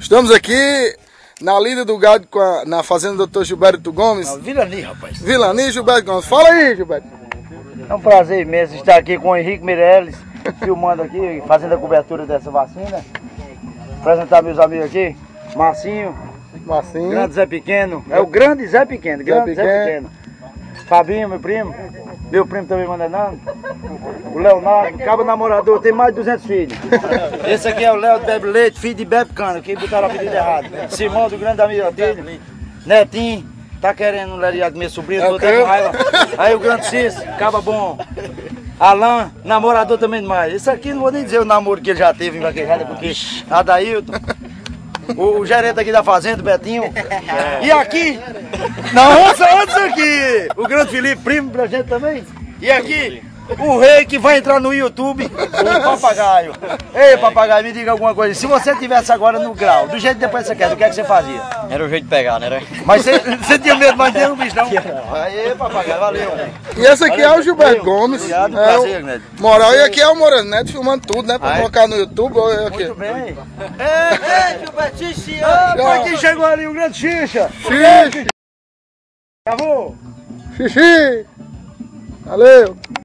Estamos aqui na lida do gado na fazenda do Dr. Gilberto Gomes. Vilani, rapaz. Vilani, Gilberto Gomes. Fala aí, Gilberto. É um prazer imenso estar aqui com o Henrique Meirelles, filmando aqui, fazendo a cobertura dessa vacina. Apresentar meus amigos aqui, Marcinho, Grande Zé Pequeno. É o Grande Zé Pequeno, Grande Zé Pequeno. Fabinho, meu primo também manda nome. O Leonardo, cabo namorador, tem mais de 200 filhos. Esse aqui é o Léo do Bebe Leite, filho de Bebe Cano, que botaram o apelido errado. Simão, do grande amigo dele. Netinho, tá querendo leriar do meu sobrinho, tô até com raiva. Aí o grande Cício, caba bom. Alain, namorador também demais. Esse aqui não vou nem dizer o namoro que ele já teve em Vaquejada, porque Adailton. O gerente aqui da fazenda, o Betinho. E aqui, na roça, antes aqui, o grande Felipe, primo pra gente também. E aqui, o rei que vai entrar no YouTube, o Papagaio. Ei, Papagaio, me diga alguma coisa. Se você estivesse agora no grau, do jeito que depois você quer, o que é que você fazia? Era o jeito de pegar, né? Mas você tinha medo mais de um bicho, não? Aí, Papagaio, valeu. E esse aqui é o Gilberto Gomes. Obrigado, prazer, Neto. Moral, e aqui é o Moreno Neto filmando tudo, né? Pra colocar no YouTube. Muito bem. Ei, Gilberto, Xixa. Aqui chegou ali o grande Xixa. Xixi. Acabou. Xixi. Valeu.